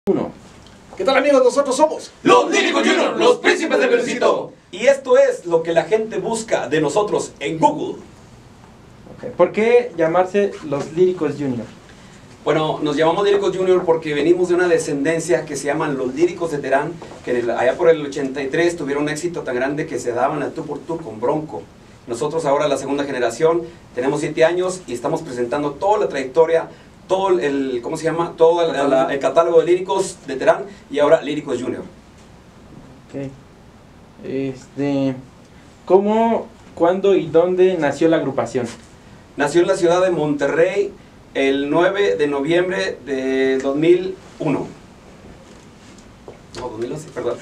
Uno. ¿Qué tal, amigos? Nosotros somos Los Líricos Junior, los príncipes del versito. Y esto es lo que la gente busca de nosotros en Google. Okay. ¿Por qué llamarse los Líricos Junior? Bueno, nos llamamos Líricos Junior porque venimos de una descendencia que se llaman los Líricos de Terán, que allá por el 83 tuvieron un éxito tan grande que se daban al tú por tú con Bronco. Nosotros ahora, la segunda generación, tenemos 7 años y estamos presentando toda la trayectoria, todo el, ¿cómo se llama? Todo el catálogo de Líricos de Terán y ahora Líricos Junior. Ok. ¿Cómo, cuándo y dónde nació la agrupación? Nació en la ciudad de Monterrey el 9 de noviembre de 2001. No, 2011, perdón.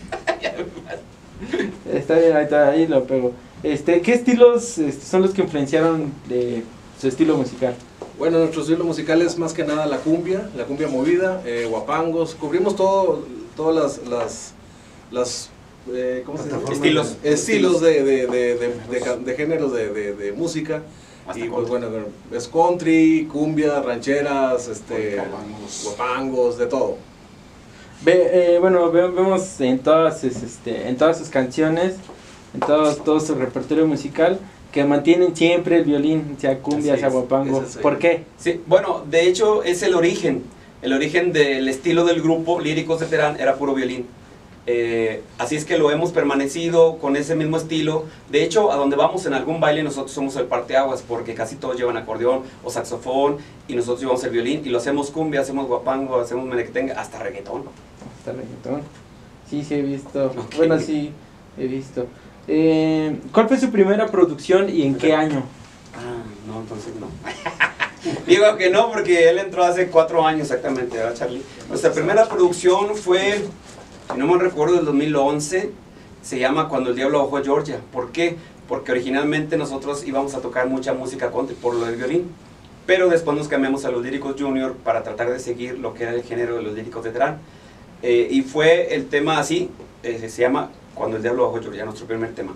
Está bien, ahí lo pego. ¿Qué estilos son los que influenciaron de su estilo musical? Bueno, nuestro estilo musical es más que nada la cumbia movida, guapangos, cubrimos todas las ¿cómo se dice? Estilos de géneros de música. Hasta y pues bueno, es country, cumbia, rancheras, guapangos, de todo. Bueno, vemos en todas sus canciones, en todo su repertorio musical, que mantienen siempre el violín, sea cumbia, sea guapango. ¿Por qué? Sí, bueno, de hecho es el origen del estilo del grupo Líricos de Terán era puro violín. Así es que lo hemos permanecido con ese mismo estilo. De hecho, a donde vamos en algún baile nosotros somos el parteaguas, porque casi todos llevan acordeón o saxofón y nosotros llevamos el violín y lo hacemos cumbia, hacemos guapango, hacemos menequetengue, hasta reggaetón. Hasta reggaetón. Sí, he visto. Okay. Bueno, sí, he visto. ¿Cuál fue su primera producción y en qué año? No, entonces no. Digo que no, porque él entró hace 4 años exactamente, ¿verdad, Charlie? Nuestra primera producción fue, si no me recuerdo, del 2011, se llama Cuando el Diablo Bajó a Georgia. ¿Por qué? Porque originalmente nosotros íbamos a tocar mucha música country por lo del violín, pero después nos cambiamos a los Líricos Junior para tratar de seguir lo que era el género de los Líricos de Terán. Y fue el tema así, se llama Cuando el Diablo Bajó a Georgia, nuestro primer tema.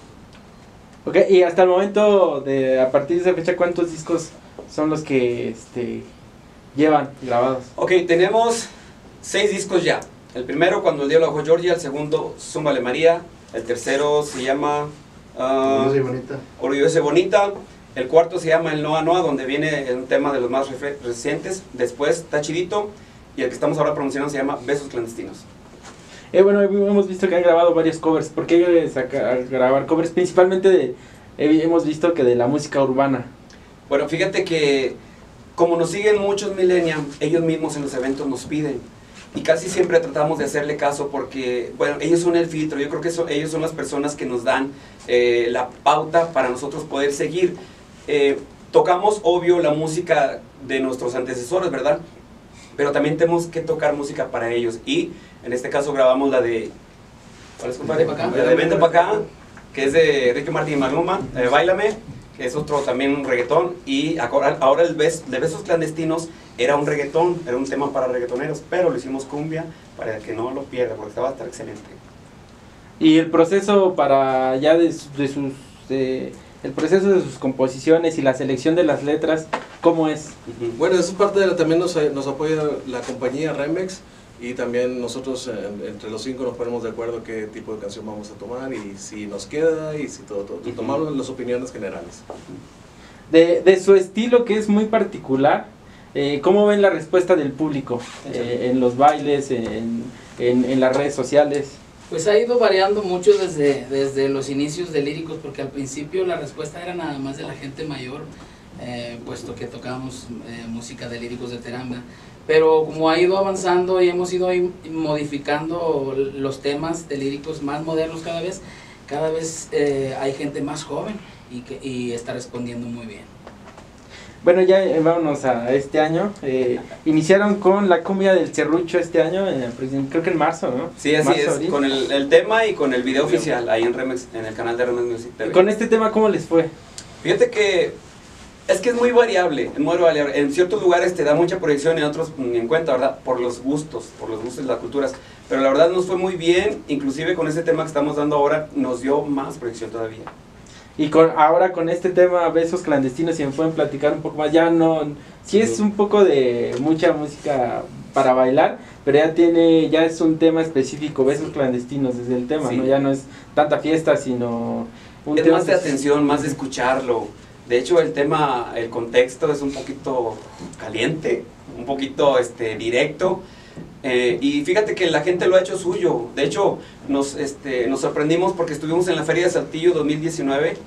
Ok, y hasta el momento, a partir de esa fecha, ¿cuántos discos son los que llevan grabados? Ok, tenemos 6 discos ya. El primero, Cuando el Diablo Bajó a Georgia. El segundo, Zúmbale María. El tercero se llama Orgullosa y Bonita. El cuarto se llama El Noa Noa, donde viene un tema de los más recientes. Después, Tachidito. Y el que estamos ahora promocionando se llama Besos Clandestinos. Bueno, hemos visto que han grabado varios covers. ¿Por qué grabar covers? Principalmente hemos visto que de la música urbana. Bueno, fíjate que como nos siguen muchos millennials, ellos mismos en los eventos nos piden. Y casi siempre tratamos de hacerle caso porque, bueno, ellos son el filtro. Yo creo que ellos son las personas que nos dan la pauta para nosotros poder seguir. Tocamos, obvio, la música de nuestros antecesores, ¿verdad? Pero también tenemos que tocar música para ellos. Y en este caso grabamos la de... ¿Cuál es, compadre? La de Vente Pa' Acá, que es de Ricky Martin y Maluma. Báilame, que es otro también un reggaetón. Y ahora el de Besos Clandestinos era un reggaetón, era un tema para reggaetoneros, pero lo hicimos cumbia para que no lo pierda, porque estaba a estar excelente. Y el proceso para ya el proceso de sus composiciones y la selección de las letras, ¿cómo es? Bueno, eso es parte de también nos apoya la compañía Remix, y también nosotros entre los 5 nos ponemos de acuerdo qué tipo de canción vamos a tomar y si nos queda y si todo. Tomamos las opiniones generales. De su estilo, que es muy particular, ¿cómo ven la respuesta del público en los bailes, en las redes sociales? Pues ha ido variando mucho desde los inicios de Líricos, porque al principio la respuesta era nada más de la gente mayor, puesto que tocábamos música de Líricos de Terán. Pero como ha ido avanzando y hemos ido modificando los temas de Líricos más modernos cada vez hay gente más joven y está respondiendo muy bien. Bueno, ya vámonos a este año. Iniciaron con la cumbia del serrucho este año, creo que en marzo, ¿no? Sí, así es, abril. Con el tema y con el video oficial, ahí en Remix, en el canal de Remix Music TV. ¿Con este tema cómo les fue? Fíjate que es muy variable, en ciertos lugares te da mucha proyección y en otros en cuenta, ¿verdad? Por los gustos de las culturas. Pero la verdad nos fue muy bien, inclusive con este tema que estamos dando ahora, nos dio más proyección todavía. Y ahora con este tema, besos clandestinos, si me pueden platicar un poco más, ya no, sí es un poco de mucha música para bailar, pero ya es un tema específico, besos clandestinos desde el tema, ¿no? Ya no es tanta fiesta, sino un es tema más de atención, más de escucharlo. De hecho, el tema, el contexto es un poquito caliente, un poquito directo. Y fíjate que la gente lo ha hecho suyo. De hecho, nos sorprendimos porque estuvimos en la Feria de Saltillo 2019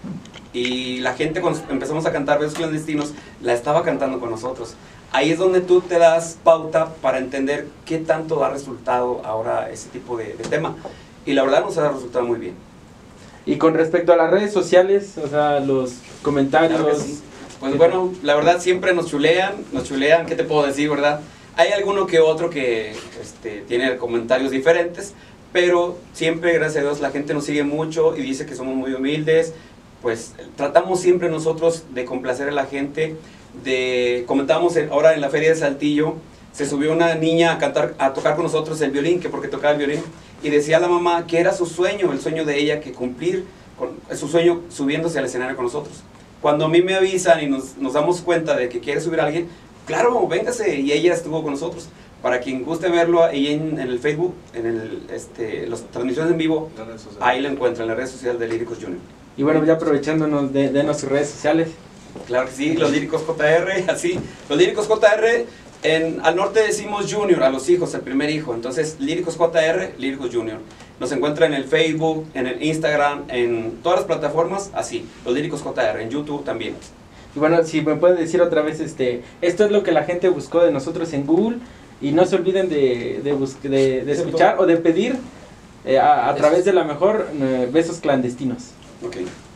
y la gente, cuando empezamos a cantar Besos Clandestinos, la estaba cantando con nosotros. Ahí es donde tú te das pauta para entender qué tanto da resultado ahora ese tipo de tema. Y la verdad nos ha resultado muy bien. Y con respecto a las redes sociales, o sea, los comentarios... Claro que sí. Pues bueno, la verdad siempre nos chulean, ¿qué te puedo decir, verdad? Hay alguno que otro que tiene comentarios diferentes, pero siempre, gracias a Dios, la gente nos sigue mucho y dice que somos muy humildes. Pues tratamos siempre nosotros de complacer a la gente. Comentábamos ahora en la Feria de Saltillo, se subió una niña a tocar con nosotros el violín, que porque tocaba el violín, y decía a la mamá que era su sueño, el sueño de ella, que cumplir su sueño subiéndose al escenario con nosotros. Cuando a mí me avisan y nos damos cuenta de que quiere subir a alguien, claro, véngase, y ella estuvo con nosotros. Para quien guste verlo, ahí en el Facebook, en las transmisiones en vivo, ahí lo encuentran en las redes sociales de Líricos Junior. Y bueno, ya aprovechándonos de nuestras redes sociales. Claro que sí, los Líricos JR, así. Los Líricos JR, al norte decimos Junior, a los hijos, el primer hijo. Entonces, Líricos JR, Líricos Junior. Nos encuentran en el Facebook, en el Instagram, en todas las plataformas, así. Los Líricos JR, en YouTube también. Y bueno, si me pueden decir otra vez, esto es lo que la gente buscó de nosotros en Google, y no se olviden de escuchar o de pedir a través de la mejor Besos Clandestinos. Ok.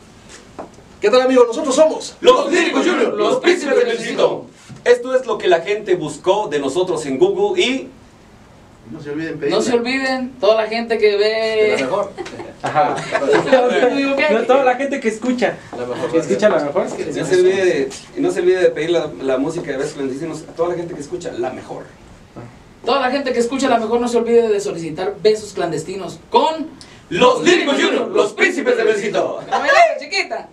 ¿Qué tal, amigos? Nosotros somos Los Líricos Junior, los príncipes del éxito. Esto es lo que la gente buscó de nosotros en Google y... No se olviden pedir. No se olviden, toda la gente que ve... de la mejor. Ajá. No, toda la gente que escucha. La mejor. Que escucha la mejor. No se olvide de pedir la música de Besos Clandestinos a toda la gente que escucha la mejor. Toda la gente que escucha la mejor, no se olvide de solicitar besos clandestinos con... Los Líricos Junior, los príncipes del éxito. ¡La bailé, chiquita!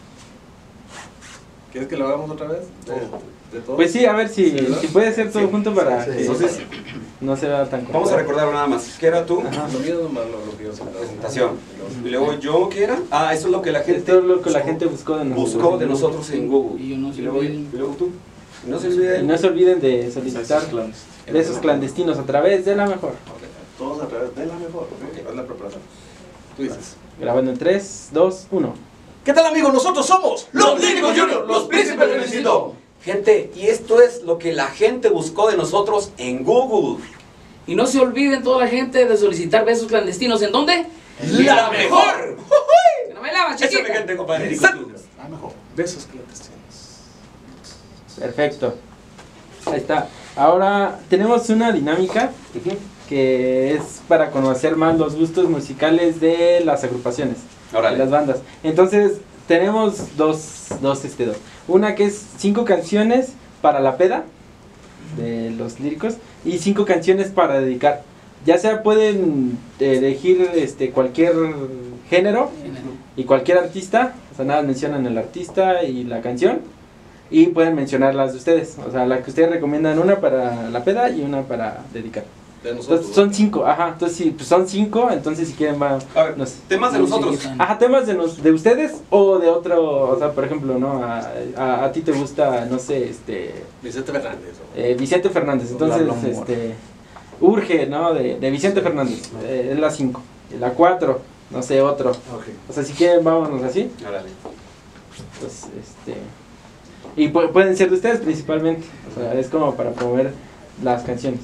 ¿Quieres que lo hagamos otra vez? ¿De todo? Pues sí, a ver si puede ser todo junto para Sí. que Entonces, no se vea tan complicado. vamos a recordar nada más. ¿Qué era tú? Ajá. Lo mío es lo que yo sé. Presentación. Y luego yo, ¿qué era? Eso es lo que la gente Esto es lo que la gente buscó de nosotros. buscó de nosotros en Google. Y no se luego, olviden. y luego tú. Y no se Y olviden. no se olviden de solicitar besos clandestinos a través de la mejor. Todos a través de la mejor. Ok, haz la preparación. Tú dices. Grabando en 3, 2, 1. ¿Qué tal, amigos? Nosotros somos Los Líricos Junior, los príncipes del éxito. Gente, y esto es lo que la gente buscó de nosotros en Google. Y no se olviden toda la gente de solicitar besos clandestinos. ¿En dónde? ¡La mejor! Que no bailaba, Eso es mi chiquita. gente, compadre. Líricos Junior. La mejor. Besos clandestinos. Perfecto. Ahí está. Ahora tenemos una dinámica que es para conocer más los gustos musicales de las agrupaciones, Órale. de las bandas. Entonces tenemos dos. Una que es 5 canciones para la peda de los líricos y 5 canciones para dedicar. Ya sea pueden elegir cualquier género y cualquier artista, o sea, nada, mencionan el artista y la canción, y pueden mencionar las de ustedes, o sea, la que ustedes recomiendan, una para la peda y una para dedicar. De nosotros. Entonces son 5, ajá, entonces si pues son 5, entonces si quieren va, A ver, no sé. temas de nosotros. Ajá, temas de ustedes o de otro, o sea, por ejemplo, ¿no? A ti te gusta, no sé, Vicente Fernández. Vicente Fernández, entonces, Urge, ¿no? De Vicente Fernández, es la 5. La 4, no sé, otro. Okay. O sea, si quieren, vámonos así. Órale. Pues, y pueden ser de ustedes principalmente, o sea, es como para promover las canciones.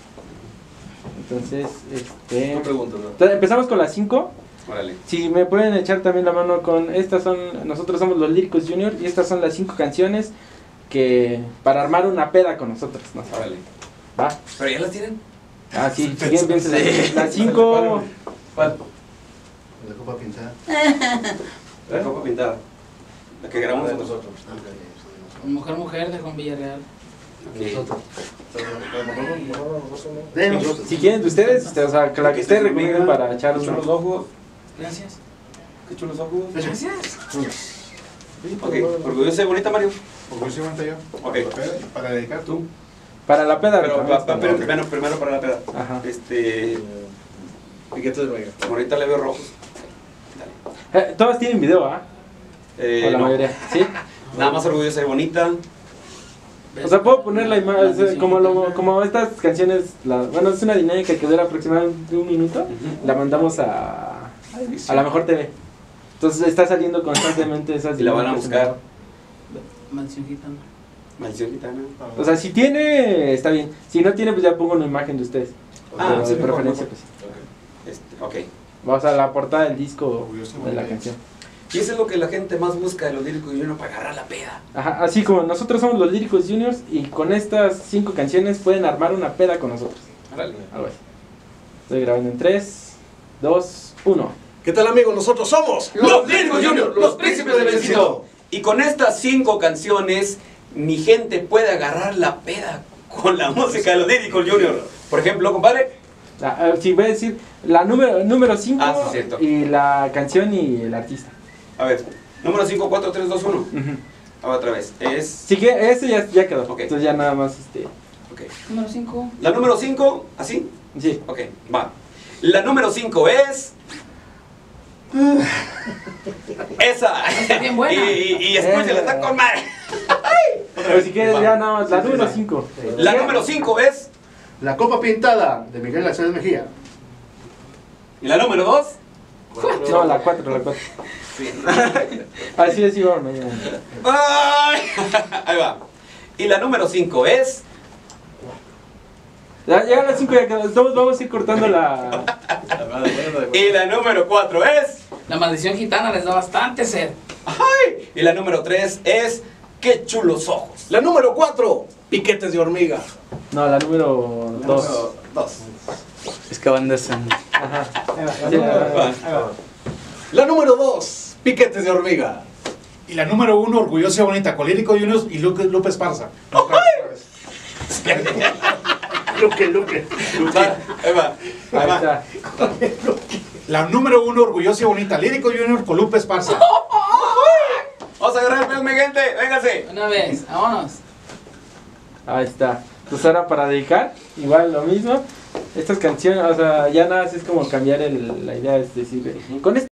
Entonces, No pregunto, ¿no? entonces, empezamos con las 5. Órale. Si me pueden echar también la mano con nosotros somos los Líricos Junior y estas son las 5 canciones que para armar una peda con nosotros, ¿no? Órale. Va. ¿Pero ya las tienen? Ah, sí, si quieren piensen las 5. ¿Cuál? La copa pintada. La copa pintada. La que grabamos De nosotros. Mujer, mujer de Juan Villarreal. Nosotros. De De nosotros. Si quieren de ustedes, o sea, que la que ustedes recomienden para echar Qué chulos unos. ojos. Gracias. Qué chulos ojos. Gracias. Ok, orgullosa y bonita, Mario. Orgullosa y bonita yo. Ok. Para dedicar tú. Para la peda. Pero primero para la peda. Ajá. Piquetes de hormiga. Ahorita le veo rojos. Todas tienen video, ¿ah? O la No. mayoría, ¿sí? Nada más orgullosa y bonita. O sea, puedo poner la imagen, como estas canciones, bueno, es una dinámica que dura aproximadamente 1 minuto, la mandamos a la Mejor TV. Entonces está saliendo constantemente esas Y la van a dinámicas. buscar. Maldición gitana. Maldición gitana. O sea, si tiene, está bien. Si no tiene, pues ya pongo una imagen de ustedes. Pero sí, de preferencia, pues. Ok. Vamos a la portada del disco Orgulloso y de la bonita. canción. Y eso es lo que la gente más busca de los líricos Juniors para agarrar la peda. Ajá, así como nosotros somos los Líricos Juniors y con estas 5 canciones pueden armar una peda con nosotros. Órale. Algo así. Estoy grabando en 3, 2, 1. ¿Qué tal, amigos? Nosotros somos Los Líricos Juniors, los príncipes del éxito. Y con estas 5 canciones, mi gente puede agarrar la peda con la música de los Líricos Juniors. Por ejemplo, compadre. Si voy a decir la número 5 Ah, sí, cierto. y la canción y el artista. A ver, número 5, 4, 3, 2, 1. Ujú. Ahora otra vez. Sí que ese ya quedó. Ok. Entonces ya nada más Ok. Número 5. La número 5, ¿así? sí. Ok, va. La número 5 es... Esa. Está bien buena. Y escúchala, está con madre. Pero si quieres ya nada más la número 5. La número 5 es... La copa pintada de Miguel Aceves Mejía. ¿Y la número 2? No, la 4. Sí. Así vamos. Ya. ¡Ay! Ahí va. Y la número 5 es... Ya la 5 ya quedó. Entonces vamos a ir cortando la... Y la número 4 es... La maldición gitana les da bastante sed. ¡Ay! Y la número 3 es... ¡Qué chulos ojos! La número 4, piquetes de hormiga. No, la número 2. 2. Es que van descendiendo. Ajá. La número 2, piquetes de hormiga. Y la número 1, orgullosa y bonita, con Lírico Juniors y Lupe Esparza. Luque. Ahí va. Ahí está. La número 1, orgullosa y bonita, Lírico Juniors con Lupe Esparza. Vamos a agarrar el pez, mi gente. Véngase. Una vez, vámonos. Ahí está. Pues ahora para dedicar, igual lo mismo. Estas canciones, o sea, ya nada, es como cambiar la idea, es decir, con